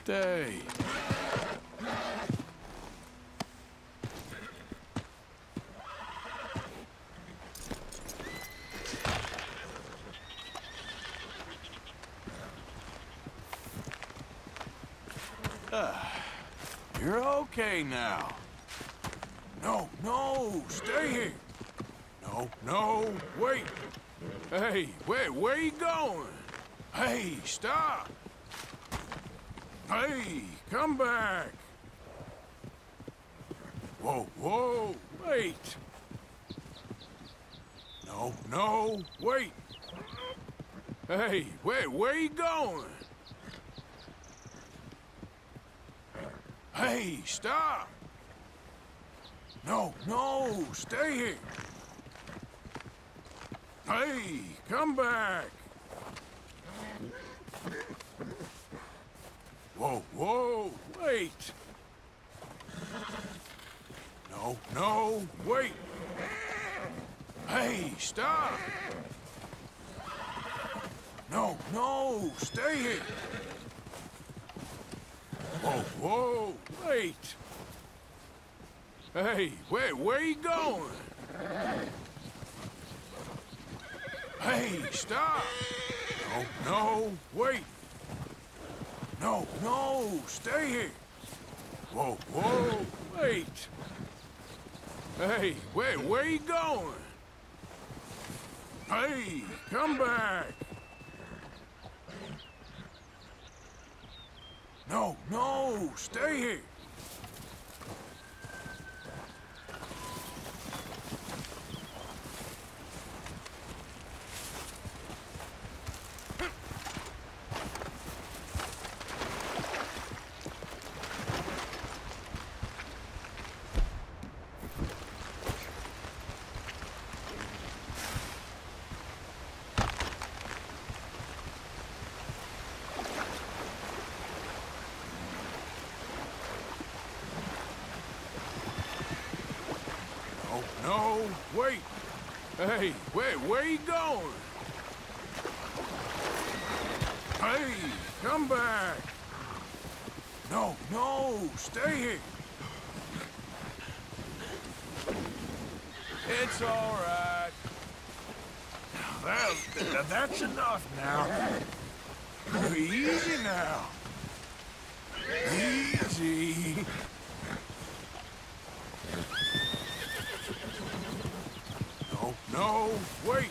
Stay. You're okay now. No, stay here. No, wait. Hey, where you going? Hey, stop. Hey, come back. Whoa, wait. No, wait. Hey, where you going? Hey, stop. No, stay here. Hey, come back. Whoa, wait. No, wait. Hey, stop. No, stay here. Whoa, wait. Hey, where you going? Hey, stop. No, wait. No, stay here. Whoa, wait. Hey, where you going? Hey, come back. No, stay here. No, wait. Hey, where you going? Hey, come back. No, stay here. It's all right. That's enough now. Easy now. Easy. No, wait.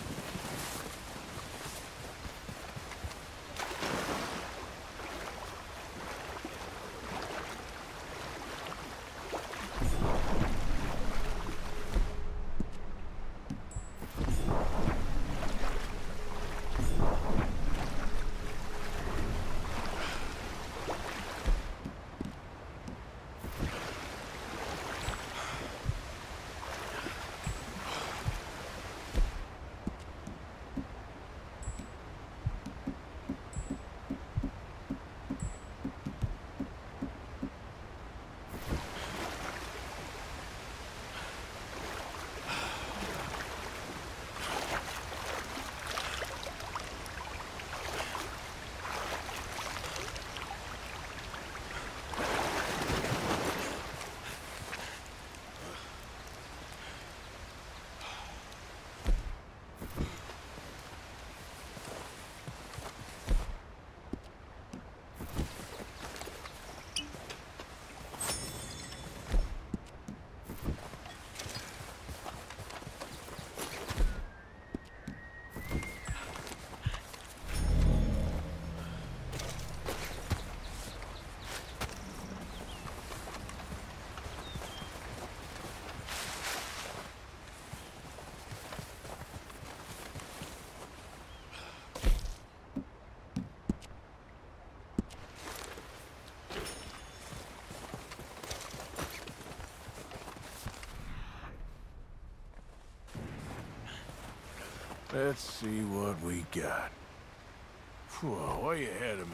Let's see what we got. Whoa, way ahead of me.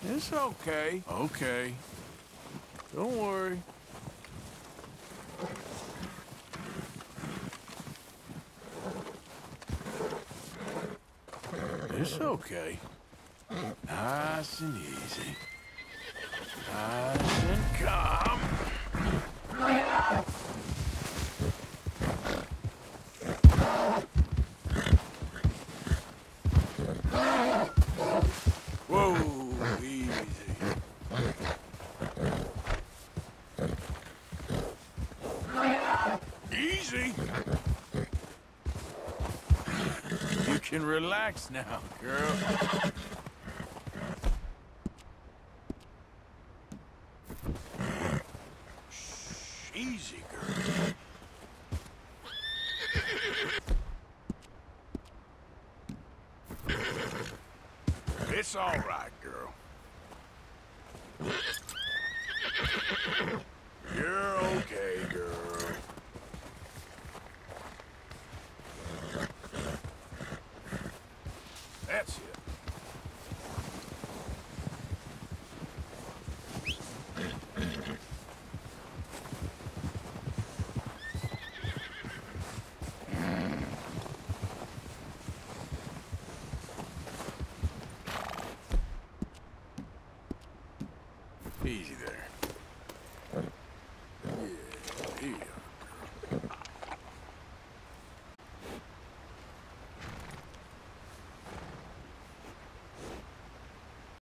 It's okay. Okay. Don't worry. It's okay. Nice and easy. Nice and calm. Whoa, easy. Easy. You can relax now, girl. Shh, easy, girl. It's all right, girl.